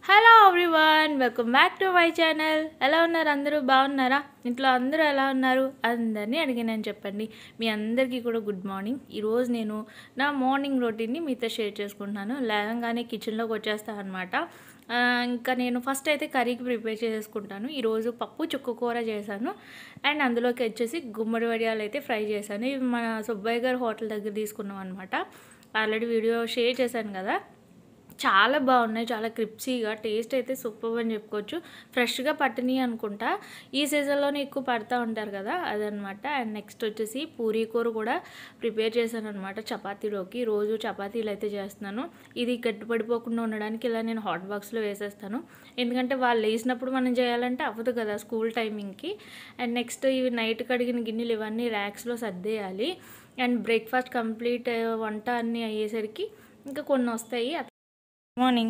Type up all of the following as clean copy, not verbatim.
Hello everyone, welcome back to my channel. ఎలా ఉన్నారు అందరూ? బాగున్నారా? ఇంట్లో అందరూ ఎలా ఉన్నారు? అందరినీ అడిగినాను చెప్పండి. మీ అందరికీ కూడా గుడ్ మార్నింగ్. ఈరోజు నేను నా మార్నింగ్ రొటీన్ని మీతో షేర్ చేసుకుంటున్నాను. లేవగానే కిచెన్లోకి వచ్చేస్తాను అనమాట. ఇంకా నేను ఫస్ట్ అయితే కర్రీకి ప్రిపేర్ చేసుకుంటాను. ఈరోజు పప్పు చుక్క కూర చేశాను అండ్ అందులోకి వచ్చేసి గుమ్మడి వడియాలు అయితే ఫ్రై చేశాను. ఇవి మన సుబ్బయ్య గారు హోటల్ దగ్గర తీసుకున్నాం అనమాట. ఆల్రెడీ వీడియో షేర్ చేశాను కదా. చాలా బాగున్నాయి, చాలా క్రిప్సీగా, టేస్ట్ అయితే సూపర్ అని చెప్పుకోవచ్చు. ఫ్రెష్గా పట్టినాయి అనుకుంటా, ఈ సీజన్లోనే ఎక్కువ పడుతూ ఉంటారు కదా, అదనమాట. అండ్ నెక్స్ట్ వచ్చేసి పూరీ కూర కూడా ప్రిపేర్ చేశాను అనమాట చపాతీలోకి. రోజు చపాతీలు అయితే చేస్తున్నాను. ఇది గట్టిపడిపోకుండా ఉండడానికి ఇలా నేను హాట్ బాక్స్లో వేసేస్తాను, ఎందుకంటే వాళ్ళు వేసినప్పుడు మనం చేయాలంటే అవ్వదు కదా స్కూల్ టైమింగ్కి. అండ్ నెక్స్ట్ ఇవి నైట్ కడిగిన గిన్నెలు ఇవన్నీ ర్యాక్స్లో సర్దేయాలి. అండ్ బ్రేక్ఫాస్ట్ కంప్లీట్ వంట అన్నీ అయ్యేసరికి ఇంకా కొన్ని వస్తాయి. మార్నింగ్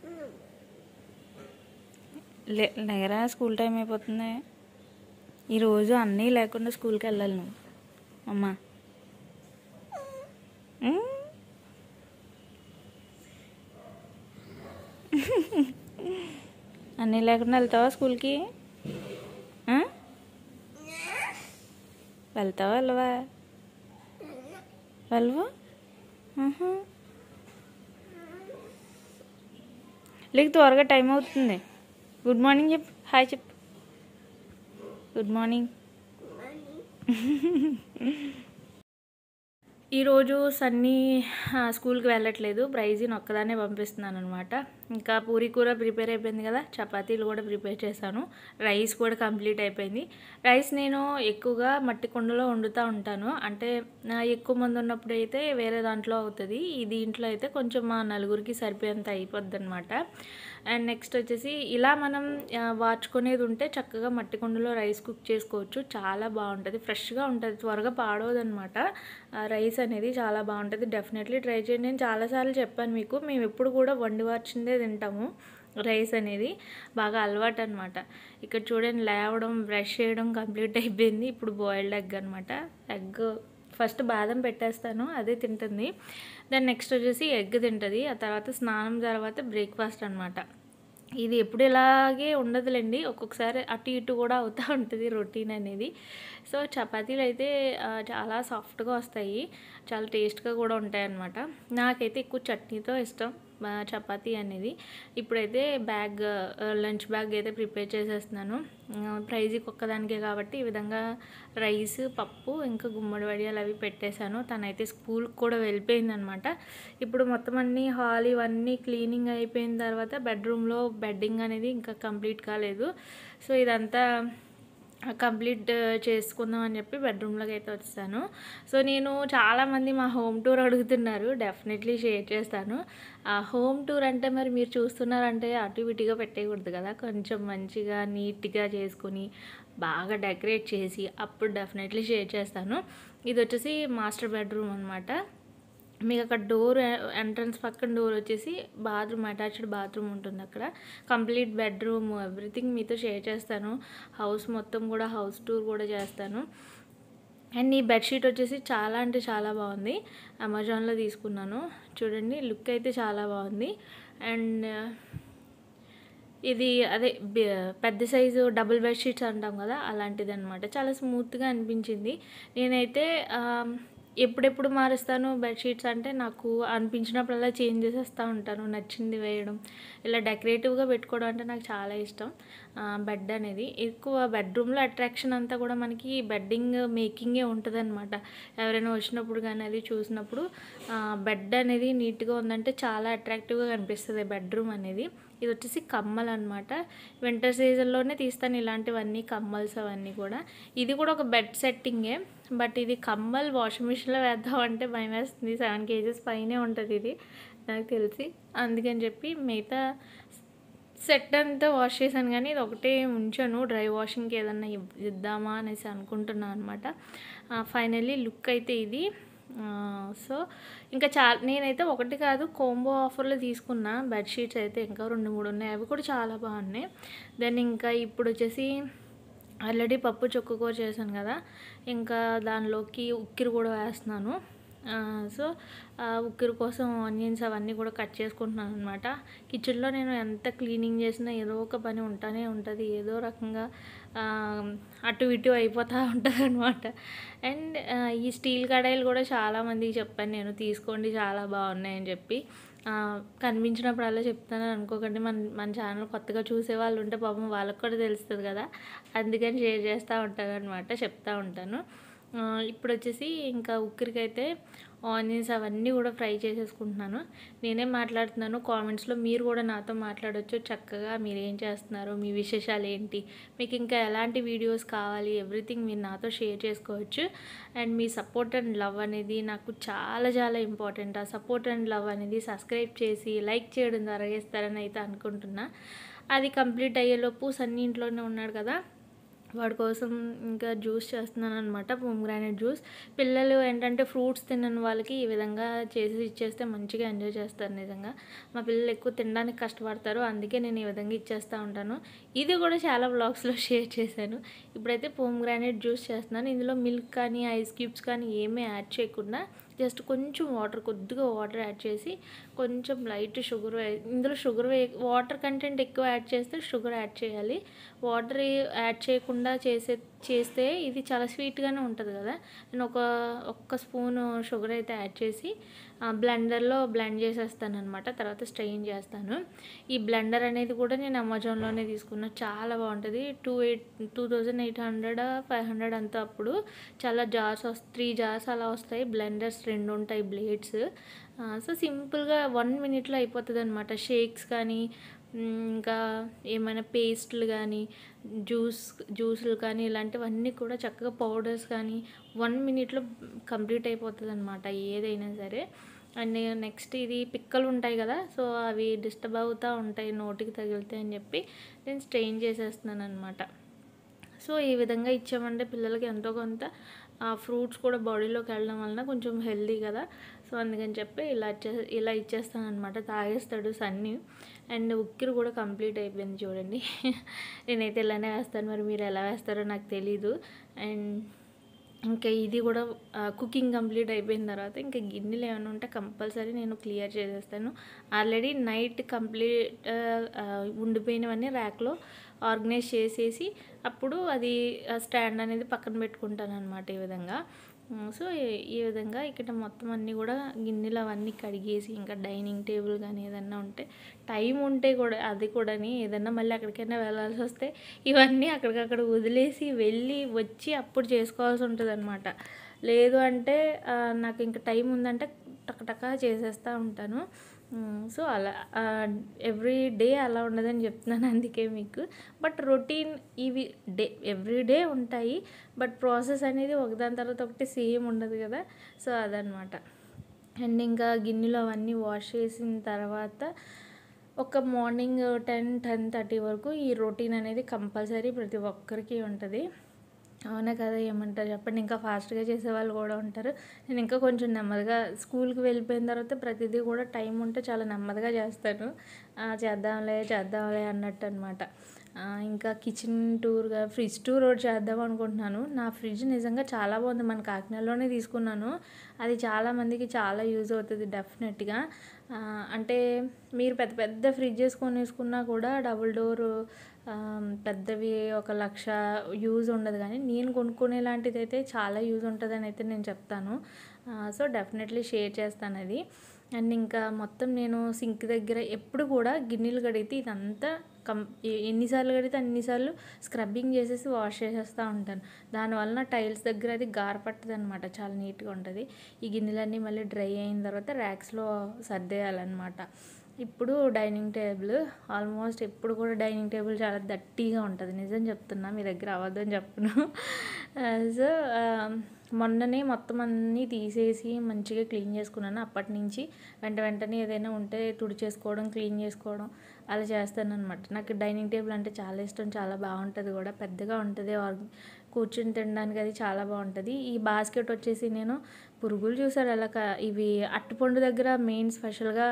లేరా, స్కూల్ టైం అయిపోతుంది. ఈరోజు అన్నీ లేకుండా స్కూల్కి వెళ్ళాలి నువ్వు అమ్మా. అన్నీ లేకుండా వెళ్తావా స్కూల్కి? వెళ్తావా వెళ్ళవా? వెళ్ళవా? లేక త్వరగా టైం అవుతుంది. గుడ్ మార్నింగ్ చెప్పు, హాయ్ చెప్పు. Good morning. ఈరోజు సన్నీ స్కూల్కి వెళ్ళట్లేదు, ప్రైజీని ఒక్కదాన్నే పంపిస్తున్నాను అనమాట. ఇంకా పూరీ కూర ప్రిపేర్ అయిపోయింది కదా, చపాతీలు కూడా ప్రిపేర్ చేశాను, రైస్ కూడా కంప్లీట్ అయిపోయింది. రైస్ నేను ఎక్కువగా మట్టి కుండలో వండుతూ ఉంటాను, అంటే ఎక్కువ మంది ఉన్నప్పుడు అయితే వేరే దాంట్లో అవుతుంది. ఈ దీంట్లో అయితే కొంచెం మా నలుగురికి సరిపోయేంత అయిపోద్ది అనమాట. అండ్ నెక్స్ట్ వచ్చేసి ఇలా మనం వార్చుకునేది ఉంటే చక్కగా మట్టి కుండలో రైస్ కుక్ చేసుకోవచ్చు, చాలా బాగుంటుంది, ఫ్రెష్గా ఉంటుంది, త్వరగా పాడవదనమాట. రైస్ అనేది చాలా బాగుంటుంది, డెఫినెట్లీ ట్రై చేయండి. నేను చాలాసార్లు చెప్పాను మీకు, మేము ఎప్పుడు కూడా వండి వార్చిందే తింటాము. రైస్ అనేది బాగా అలవాటు అనమాట. ఇక్కడ చూడండి, లేవడం బ్రష్ చేయడం కంప్లీట్ అయిపోయింది. ఇప్పుడు బాయిల్డ్ ఎగ్ అనమాట. ఎగ్ ఫస్ట్ బాదం పెట్టేస్తాను, అదే తింటుంది. దాన్ని నెక్స్ట్ వచ్చేసి ఎగ్ తింటుంది. ఆ తర్వాత స్నానం తర్వాత బ్రేక్ఫాస్ట్ అనమాట. ఇది ఎప్పుడు ఇలాగే ఉండదులేండి, ఒక్కొక్కసారి అటు ఇటు కూడా అవుతూ ఉంటుంది రొటీన్ అనేది. సో చపాతీలు అయితే చాలా సాఫ్ట్గా వస్తాయి, చాలా టేస్ట్గా కూడా ఉంటాయి అన్నమాట. నాకైతే ఎక్కువ చట్నీతో ఇష్టం చపాతీ అనేది. ఇప్పుడైతే లంచ్ బ్యాగ్ అయితే ప్రిపేర్ చేసేస్తున్నాను. ప్రైజీకి ఒక్కదానికే కాబట్టి ఈ విధంగా రైస్, పప్పు, ఇంకా గుమ్మడి వడియాలు అవి పెట్టేశాను. తనైతే స్కూల్కి కూడా వెళ్ళిపోయిందనమాట. ఇప్పుడు మొత్తం అన్నీ హాల్ ఇవన్నీ క్లీనింగ్ అయిపోయిన తర్వాత బెడ్రూమ్లో బెడ్డింగ్ అనేది ఇంకా కంప్లీట్ కాలేదు. సో ఇదంతా కంప్లీట్ చేసుకుందాం అని చెప్పి బెడ్రూమ్లోకి అయితే వచ్చాను. సో నేను చాలామంది మా హోమ్ టూర్ అడుగుతున్నారు, డెఫినెట్లీ షేర్ చేస్తాను. ఆ హోమ్ టూర్ అంటే మరి మీరు చూస్తున్నారంటే అటు ఇటుగా పెట్టేయకూడదు కదా, కొంచెం మంచిగా నీట్గా చేసుకొని బాగా డెకరేట్ చేసి అప్పుడు డెఫినెట్లీ షేర్ చేస్తాను. ఇది వచ్చేసి మాస్టర్ బెడ్రూమ్ అనమాట. మీకు అక్కడ డోర్ ఎంట్రన్స్ పక్కన డోర్ వచ్చేసి బాత్రూమ్, అటాచ్డ్ బాత్రూమ్ ఉంటుంది అక్కడ. కంప్లీట్ బెడ్రూమ్ ఎవ్రీథింగ్ మీతో షేర్ చేస్తాను. హౌస్ మొత్తం కూడా హౌస్ టూర్ కూడా చేస్తాను. అండ్ ఈ బెడ్షీట్ వచ్చేసి చాలా అంటే చాలా బాగుంది, అమెజాన్లో తీసుకున్నాను. చూడండి, లుక్ అయితే చాలా బాగుంది. అండ్ ఇది అదే పెద్ద సైజు డబుల్ బెడ్షీట్స్ అంటాం కదా, అలాంటిది అనమాట. చాలా స్మూత్గా అనిపించింది. నేనైతే ఎప్పుడెప్పుడు మారుస్తాను బెడ్షీట్స్ అంటే నాకు అనిపించినప్పుడల్లా చేంజ్ చేసేస్తూ ఉంటాను, నచ్చింది వేయడం. ఇలా డెకరేటివ్గా పెట్టుకోవడం అంటే నాకు చాలా ఇష్టం. బెడ్ అనేది ఎక్కువ బెడ్రూమ్లో అట్రాక్షన్ అంతా కూడా మనకి బెడ్డింగ్ మేకింగే ఉంటుంది అనమాట. ఎవరైనా వచ్చినప్పుడు కానీ అది చూసినప్పుడు బెడ్ అనేది నీట్గా ఉందంటే చాలా అట్రాక్టివ్గా కనిపిస్తుంది బెడ్రూమ్ అనేది. ఇది వచ్చేసి కమ్మలు అనమాట. వింటర్ సీజన్లోనే తీస్తాను ఇలాంటివన్నీ, కమ్మల్స్ అవన్నీ కూడా. ఇది కూడా ఒక బెడ్ సెట్టింగే, బట్ ఇది కమ్మల్ వాషింగ్ మిషన్లో వేద్దామంటే భయం వేస్తుంది. 7 kgs పైనే ఉంటుంది ఇది నాకు తెలిసి, అందుకని చెప్పి మిగతా సెట్ అంతా వాష్ చేశాను. కానీ ఇది ఒకటే ఉంచాను, డ్రై వాషింగ్కి ఏదన్నా ఇద్దామా అనేసి అనుకుంటున్నాను అనమాట. ఫైనల్లీ లుక్ అయితే ఇది. సో ఇంకా నేనైతే ఒకటి కాదు కోంబో ఆఫర్లో తీసుకున్న బెడ్షీట్స్ అయితే ఇంకా 2-3 ఉన్నాయి, అవి కూడా చాలా బాగున్నాయి. దెన్ ఇంకా ఇప్పుడు వచ్చేసి ఆల్రెడీ పప్పు చుక్క కూర చేశాను కదా, ఇంకా దానిలోకి ఉక్కిరి కూడా వేస్తున్నాను. సో ఉక్కిరి కోసం ఆనియన్స్ అవన్నీ కూడా కట్ చేసుకుంటున్నాను అనమాట. కిచెన్లో నేను ఎంత క్లీనింగ్ చేసినా ఏదో ఒక పని ఉంటానే ఉంటుంది. ఏదో రకంగా అటు ఇటు అయిపోతూ ఉంటుంది అనమాట. అండ్ ఈ స్టీల్ కడాయిలు కూడా చాలామందికి చెప్పాను నేను, తీసుకోండి చాలా బాగున్నాయని చెప్పి. కనిపించినప్పుడల్లా చెప్తాను అనుకోకండి. మన ఛానల్ కొత్తగా చూసే వాళ్ళు ఉంటే పాపం వాళ్ళకి కూడా తెలుస్తుంది కదా, అందుకని షేర్ చేస్తూ ఉంటాను అనమాట, చెప్తూ ఉంటాను. ఇప్పుడు వచ్చేసి ఇంకా ఉక్కిరికైతే ఆనియన్స్ అవన్నీ కూడా ఫ్రై చేసేసుకుంటున్నాను. నేనే మాట్లాడుతున్నాను, కామెంట్స్లో మీరు కూడా నాతో మాట్లాడవచ్చు చక్కగా. మీరు ఏం చేస్తున్నారు, మీ విశేషాలు ఏంటి, మీకు ఇంకా ఎలాంటి వీడియోస్ కావాలి, ఎవ్రీథింగ్ మీరు నాతో షేర్ చేసుకోవచ్చు. అండ్ మీ సపోర్ట్ అండ్ లవ్ అనేది నాకు చాలా చాలా ఇంపార్టెంట్. ఆ సపోర్ట్ అండ్ లవ్ అనేది సబ్స్క్రైబ్ చేసి లైక్ చేయడం ద్వారా చేస్తారని అయితే అనుకుంటున్నా. అది కంప్లీట్ అయ్యేలోపు సన్నీ ఇంట్లోనే ఉన్నాడు కదా, వాడి కోసం ఇంకా జ్యూస్ చేస్తున్నాను అనమాట, పోమ్గ్రానైట్ జ్యూస్. పిల్లలు ఏంటంటే ఫ్రూట్స్ తినని వాళ్ళకి ఈ విధంగా చేసి ఇచ్చేస్తే మంచిగా ఎంజాయ్ చేస్తారు. నిజంగా మా పిల్లలు ఎక్కువ తినడానికి కష్టపడతారు, అందుకే నేను ఈ విధంగా ఇచ్చేస్తూ ఉంటాను. ఇది కూడా చాలా వ్లాగ్స్లో షేర్ చేశాను. ఇప్పుడైతే పోమ్గ్రానైట్ జ్యూస్ చేస్తున్నాను. ఇందులో మిల్క్ కానీ ఐస్ క్యూబ్స్ కానీ ఏమీ యాడ్ చేయకుండా జస్ట్ కొంచెం వాటర్, కొద్దిగా వాటర్ యాడ్ చేసి కొంచెం లైట్ షుగర్, ఇందులో షుగర్ వాటర్ కంటెంట్ ఎక్కువ యాడ్ చేస్తే షుగర్ యాడ్ చేయాలి. వాటర్ యాడ్ చేయకుండా చేస్తే ఇది చాలా స్వీట్గానే ఉంటుంది కదా. నేను ఒక్క స్పూన్ షుగర్ అయితే యాడ్ చేసి బ్లెండర్లో బ్లెండ్ చేసేస్తాను అనమాట. తర్వాత స్ట్రెయిన్ చేస్తాను. ఈ బ్లెండర్ అనేది కూడా నేను అమెజాన్లోనే తీసుకున్నాను, చాలా బాగుంటుంది. 2800 500 అంతా. అప్పుడు చాలా జార్స్ 3 జార్స్ అలా వస్తాయి. బ్లెండర్స్ 2 ఉంటాయి, బ్లేడ్స్. సో సింపుల్గా 1 మినిట్లో అయిపోతుంది అనమాట. షేక్స్ కానీ ఇంకా ఏమైనా పేస్ట్లు కానీ జ్యూసులు కానీ ఇలాంటివన్నీ కూడా చక్కగా పౌడర్స్ కానీ 1 మినిట్లో కంప్లీట్ అయిపోతుంది అనమాట, ఏదైనా సరే. అండ్ నెక్స్ట్ ఇది పిక్కలు ఉంటాయి కదా, సో అవి డిస్టర్బ్ అవుతూ ఉంటాయి నోటికి తగిలితే అని చెప్పి నేను స్ట్రెయిన్ చేసేస్తున్నాను అనమాట. సో ఈ విధంగా ఇచ్చామంటే పిల్లలకి ఎంతో కొంత ఫ్రూట్స్ కూడా బాడీలోకి వెళ్ళడం వలన కొంచెం హెల్దీ కదా. సో అందుకని చెప్పి ఇలా ఇచ్చేస్తాను అనమాట. తాగేస్తాడు సన్నీ. అండ్ ఉక్కిరి కూడా కంప్లీట్ అయిపోయింది చూడండి. నేనైతే ఇలానే వేస్తాను, మరి మీరు ఎలా వేస్తారో నాకు తెలీదు. అండ్ ఇంకా ఇది కూడా కుకింగ్ కంప్లీట్ అయిపోయిన తర్వాత ఇంకా గిన్నెలు ఏమైనా ఉంటే కంపల్సరీ నేను క్లియర్ చేసేస్తాను. ఆల్రెడీ నైట్ కంప్లీట్ ఉండిపోయినవన్నీ ర్యాక్లో ఆర్గనైజ్ చేసేసి అప్పుడు అది స్టాండ్ అనేది పక్కన పెట్టుకుంటాను అనమాట, ఈ విధంగా. సో ఈ విధంగా ఇక్కడ మొత్తం అన్నీ కూడా గిన్నెలు అవన్నీ కడిగేసి, ఇంకా డైనింగ్ టేబుల్ కానీ ఏదన్నా ఉంటే టైం ఉంటే కూడా అది కూడా ఏదన్నా మళ్ళీ అక్కడికైనా వెళ్ళాల్సి వస్తే ఇవన్నీ అక్కడికక్కడ వదిలేసి వెళ్ళి వచ్చి అప్పుడు చేసుకోవాల్సి ఉంటుంది అనమాట. లేదు అంటే నాకు ఇంకా టైం ఉందంటే టకటకా చేసేస్తూ ఉంటాను. సో అలా ఎవ్రీ డే అలా ఉండదని చెప్తున్నాను అందుకే మీకు. బట్ రొటీన్ ఇవి ఎవ్రీ డే ఉంటాయి, బట్ ప్రాసెస్ అనేది ఒకదాని తర్వాత ఒకటి సేమ్ ఉండదు కదా. సో అదనమాట. అండ్ ఇంకా గిన్నెలు అవన్నీ వాష్ చేసిన తర్వాత ఒక మార్నింగ్ 10-10:30 వరకు ఈ రొటీన్ అనేది కంపల్సరీ ప్రతి ఒక్కరికి ఉంటుంది. అవునా కదా, ఏమంటారు చెప్పండి. ఇంకా ఫాస్ట్గా చేసేవాళ్ళు కూడా ఉంటారు. నేను ఇంకా కొంచెం నెమ్మదిగా స్కూల్కి వెళ్ళిపోయిన తర్వాత ప్రతిదీ కూడా టైం ఉంటే చాలా నెమ్మదిగా చేస్తాను. చేద్దాంలే అన్నట్టు అనమాట. ఇంకా కిచెన్ టూర్గా ఫ్రిడ్జ్ టూర్ ఒకటి చేద్దాం అనుకుంటున్నాను. నా ఫ్రిడ్జ్ నిజంగా చాలా బాగుంది, మన కాకినాడలోనే తీసుకున్నాను. అది చాలామందికి చాలా యూజ్ అవుతుంది డెఫినెట్గా. అంటే మీరు పెద్ద పెద్ద ఫ్రిడ్జెస్ కొనేసుకున్నా కూడా డబుల్ డోర్ పెద్దవి 1,00,000 యూజ్ ఉండదు, కానీ నేను కొనుక్కునే లాంటిది అయితే చాలా యూజ్ ఉంటుందని అయితే నేను చెప్తాను. సో డెఫినెట్లీ షేర్ చేస్తాను అది. అండ్ ఇంకా మొత్తం నేను సింక్ దగ్గర ఎప్పుడు కూడా గిన్నెలు కడిగితే ఇదంతా ఎన్నిసార్లు కడిగితే అన్నిసార్లు స్క్రబ్బింగ్ చేసేసి వాష్ చేసేస్తూ ఉంటాను. దానివల్ల టైల్స్ దగ్గర అది గారపట్టదు అనమాట, చాలా నీట్గా ఉంటుంది. ఈ గిన్నెలన్నీ మళ్ళీ డ్రై అయిన తర్వాత ర్యాక్స్లో సర్దేయాలన్నమాట. ఇప్పుడు డైనింగ్ టేబుల్ ఆల్మోస్ట్ ఎప్పుడు కూడా డైనింగ్ టేబుల్ చాలా దట్టిగా ఉంటుంది, నిజం చెప్తున్నా, మీ దగ్గర అవ్వద్దని చెప్పను. సో మొన్ననే మొత్తం అన్నీ తీసేసి మంచిగా క్లీన్ చేసుకున్నాను. అప్పటి నుంచి వెంటనే ఏదైనా ఉంటే తుడిచేసుకోవడం, క్లీన్ చేసుకోవడం అలా చేస్తాను అనమాట. నాకు డైనింగ్ టేబుల్ అంటే చాలా ఇష్టం, చాలా బాగుంటుంది కూడా, పెద్దగా ఉంటుంది, కూర్చుని తినడానికి అది చాలా బాగుంటుంది. ఈ బాస్కెట్ వచ్చేసి నేను పురుగులు చూసారు అలా ఇవి అట్టుపండు దగ్గర మెయిన్ స్పెషల్గా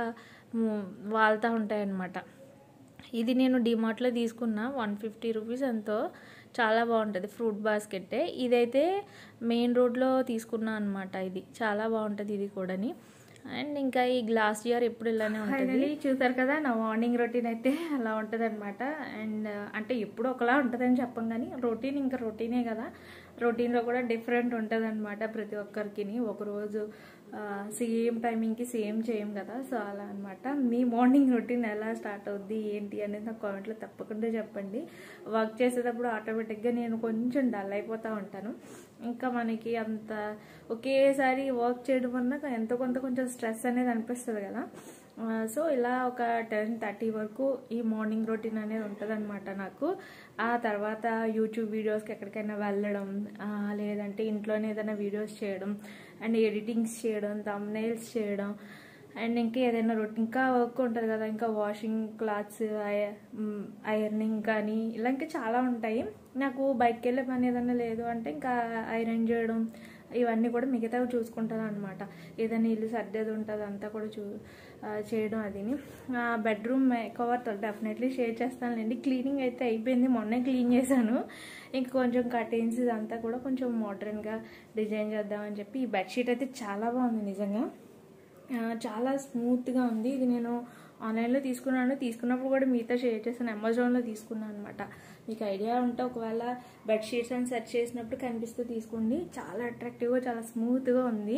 వాళ్తూ ఉంటాయన్నమాట. ఇది నేను డిమార్ట్లో తీసుకున్న 150 రూపీస్ ఎంతో, చాలా బాగుంటుంది. ఫ్రూట్ బాస్కెట్టే ఇదైతే మెయిన్ రోడ్లో తీసుకున్నాను అనమాట. ఇది చాలా బాగుంటుంది ఇది కూడాని. అండ్ ఇంకా ఈ గ్లాస్ జార్ ఎప్పుడు ఇలానే ఉంటుంది. చూసారు కదా నా మార్నింగ్ రొటీన్ అయితే అలా ఉంటుంది అనమాట. అండ్ అంటే ఎప్పుడు ఒకలా ఉంటుందని చెప్పం కానీ రొటీన్ ఇంకా రొటీనే కదా, రొటీన్లో కూడా డిఫరెంట్ ఉంటుంది అనమాట ప్రతి ఒక్కరికి. ఒకరోజు సేమ్ టైమింగ్కి సేమ్ చేయం కదా, సో అలా అనమాట. మీ మార్నింగ్ రొటీన్ ఎలా స్టార్ట్ అవుద్ది ఏంటి అనేది నాకు కామెంట్లో తప్పకుండా చెప్పండి. వర్క్ చేసేటప్పుడు ఆటోమేటిక్గా నేను కొంచెం డల్ అయిపోతూ ఉంటాను. ఇంకా మనకి అంత ఒకేసారి వర్క్ చేయడం వల్ల ఎంతో కొంత కొంచెం స్ట్రెస్ అనేది అనిపిస్తుంది కదా. సో ఇలా ఒక 10:30 వరకు ఈ మార్నింగ్ రొటీన్ అనేది ఉంటుంది అనమాట నాకు. ఆ తర్వాత యూట్యూబ్ వీడియోస్కి ఎక్కడికైనా వెళ్ళడం, లేదంటే ఇంట్లోనే ఏదైనా వీడియోస్ చేయడం, అండ్ ఎడిటింగ్స్ చేయడం, థంబ్నెయిల్స్ చేయడం, అండ్ ఇంకా ఏదైనా ఇంకా వర్క్ ఉంటుంది కదా, ఇంకా వాషింగ్ క్లాత్స్, ఐరనింగ్ కానీ ఇలా ఇంకా చాలా ఉంటాయి. నాకు బయటకు వెళ్ళే పని ఏదైనా లేదు అంటే ఇంకా ఐరన్ చేయడం ఇవన్నీ కూడా మిగతావి చూసుకుంటాను అనమాట. ఏదైనా ఇల్లు సర్దేది ఉంటుంది అంతా కూడా చేయడం. అదిని బెడ్రూమ్ కవర్ డెఫినెట్లీ షేర్ చేస్తానులేండి. క్లీనింగ్ అయితే అయిపోయింది, మొన్నే క్లీన్ చేశాను. ఇంకా కొంచెం కర్టెన్స్ ఇదంతా కూడా కొంచెం మోడర్న్గా డిజైన్ చేద్దామని చెప్పి. ఈ బెడ్షీట్ అయితే చాలా బాగుంది నిజంగా, చాలా స్మూత్గా ఉంది. ఇది నేను ఆన్లైన్లో తీసుకున్నాను, తీసుకున్నప్పుడు కూడా మీతో షేర్ చేశాను. అమెజాన్లో తీసుకున్నాను అనమాట. మీకు ఐడియా ఉంటే ఒకవేళ బెడ్షీట్స్ అని సెర్చ్ చేసినప్పుడు కనిపిస్తూ తీసుకోండి. చాలా అట్రాక్టివ్గా చాలా స్మూత్గా ఉంది.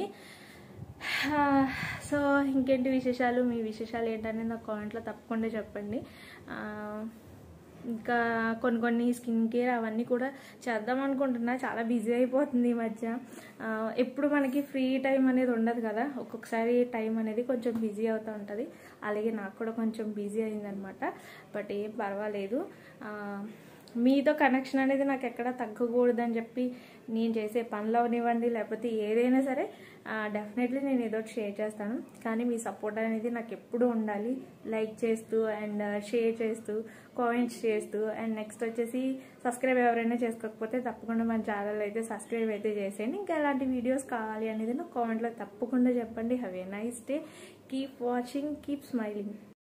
సో ఇంకేంటి విశేషాలు, మీ విశేషాలు ఏంటనేది నాకు కామెంట్లో తప్పకుండా చెప్పండి. ఇంకా కొన్ని స్కిన్ కేర్ అవన్నీ కూడా చేద్దాం అనుకుంటున్నా. చాలా బిజీ అయిపోతుంది ఈ మధ్య. ఎప్పుడు మనకి ఫ్రీ టైం అనేది ఉండదు కదా, ఒక్కొక్కసారి టైం అనేది కొంచెం బిజీ అవుతూ ఉంటుంది. అలాగే నాకు కూడా కొంచెం బిజీ అయిందనమాట. బట్ ఏం పర్వాలేదు, మీతో కనెక్షన్ అనేది నాకు ఎక్కడ తగ్గకూడదని చెప్పి నేను చేసే పనులు అవనివ్వండి, లేకపోతే ఏదైనా సరే డెఫినెట్లీ నేను ఏదో షేర్ చేస్తాను. కానీ మీ సపోర్ట్ అనేది నాకు ఎప్పుడూ ఉండాలి. లైక్ చేస్తూ అండ్ షేర్ చేస్తూ కామెంట్స్ చేస్తూ, అండ్ నెక్స్ట్ వచ్చేసి సబ్స్క్రైబ్ ఎవరైనా చేసుకోకపోతే తప్పకుండా మన ఛానల్ అయితే సబ్స్క్రైబ్ అయితే చేసేయండి. ఇంకా ఎలాంటి వీడియోస్ కావాలి అనేది నాకు కామెంట్లో తప్పకుండా చెప్పండి. Have a nice day, keep watching, keep smiling.